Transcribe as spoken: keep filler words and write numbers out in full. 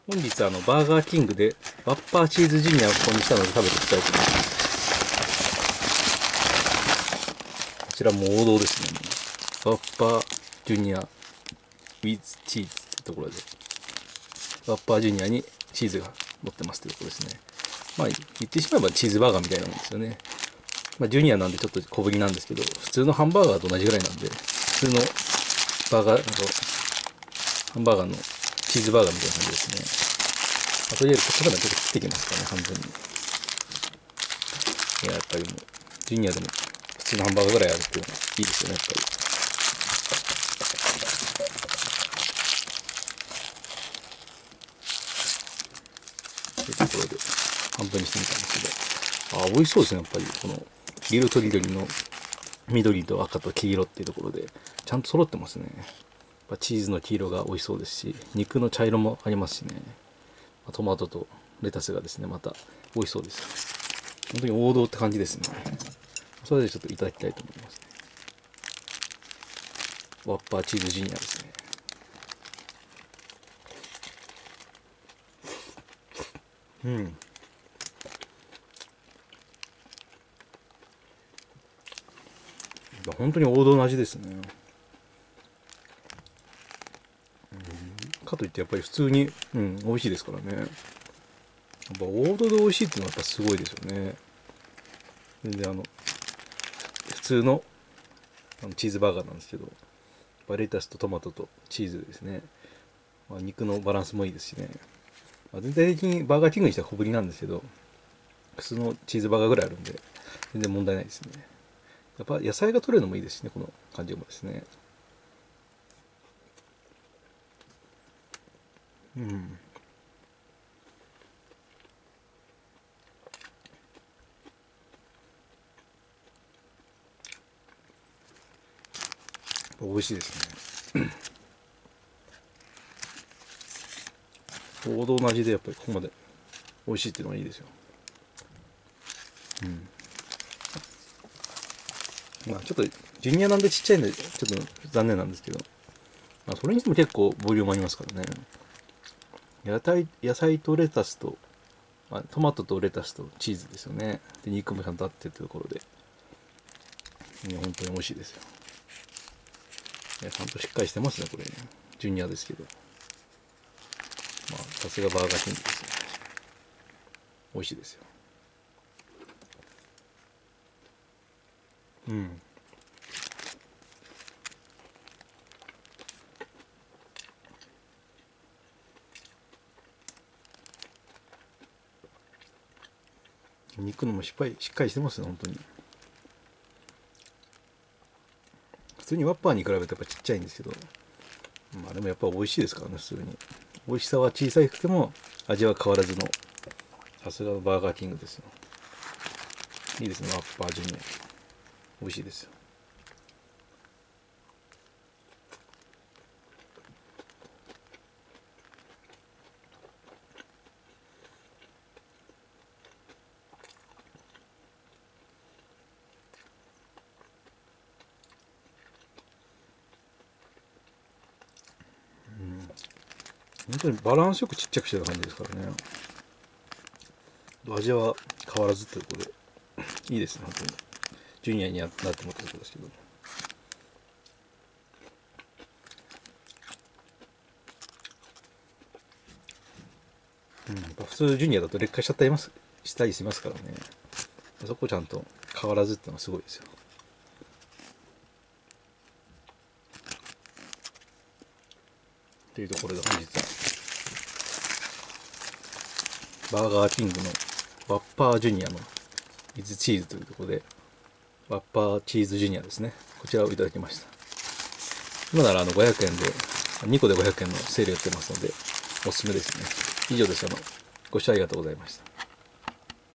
本日あのバーガーキングでワッパーチーズジュニアを購入したので食べていきたいと思います。こちらも王道ですね。ワッパージュニア with チーズってところで、ワッパージュニアにチーズが乗ってますというところですね。まあ言ってしまえばチーズバーガーみたいなもんですよね。まあジュニアなんでちょっと小ぶりなんですけど、普通のハンバーガーと同じぐらいなんで、普通のバーガー、あのハンバーガーのチーズバーガーみたいな感じですね。まあ、とりあえずここからちょっと切っていきますかね、半分に。いや、やっぱりもう、ジュニアでも普通のハンバーガーぐらいあるっていうのがいいですよね、やっぱり。というところで、半分にしてみたんですけど、あ、美味しそうですね、やっぱり。この、色とりどりの緑と赤と黄色っていうところで、ちゃんと揃ってますね。やっぱチーズの黄色が美味しそうですし、肉の茶色もありますしね。トマトとレタスがですね、また美味しそうですよ。本当に王道って感じですね。それでちょっといただきたいと思いますね。ワッパーチーズジュニアですね。うん。本当に王道の味ですね。かといってやっぱり普通に、うん、美味しいですからね。やっぱ王道で美味しいっていうのはやっぱすごいですよね。全然あの、普通のあのチーズバーガーなんですけど、レタスとトマトとチーズですね。まあ、肉のバランスもいいですしね。まあ、全体的にバーガーキングにしては小ぶりなんですけど、普通のチーズバーガーぐらいあるんで、全然問題ないですね。やっぱ野菜が取れるのもいいですしね、この感じもですね。うん。美味しいですね。王道の味でやっぱりここまで美味しいっていうのがいいですよ。うん。まあちょっとジュニアなんでちっちゃいんでちょっと残念なんですけど、まあ、それにしても結構ボリュームありますからね。野菜野菜とレタスと、まあ、トマトとレタスとチーズですよね。で肉もちゃんとあってってところで、いや本当に美味しいですよ。いやちゃんとしっかりしてますね、これね。ジュニアですけど、まあさすがバーガーキングですよ。美味しいですよ。うん。肉のもしっかりしっかりしてますね、本当に。普通にワッパーに比べてやっぱちっちゃいんですけど、まあでもやっぱ美味しいですからね、普通に。美味しさは小さくても味は変わらずの、さすがのバーガーキングですよ。いいですね、ワッパージュニア。美味しいですよ。本当にバランスよくちっちゃくしてる感じですからね。味は変わらずということで、いいですね、本当に。ジュニアになってもらったことですけど。うん、やっぱ普通ジュニアだと劣化しちゃったりますしたりしますからね。そこちゃんと変わらずってのはすごいですよ。というところで本日はバーガーキングのワッパージュニアのイズチーズというところで、ワッパーチーズジュニアですね。こちらをいただきました。今ならあのごひゃくえんで、にこでごひゃくえんのセールやってますので、おすすめですね。以上です。あの、ご視聴ありがとうございました。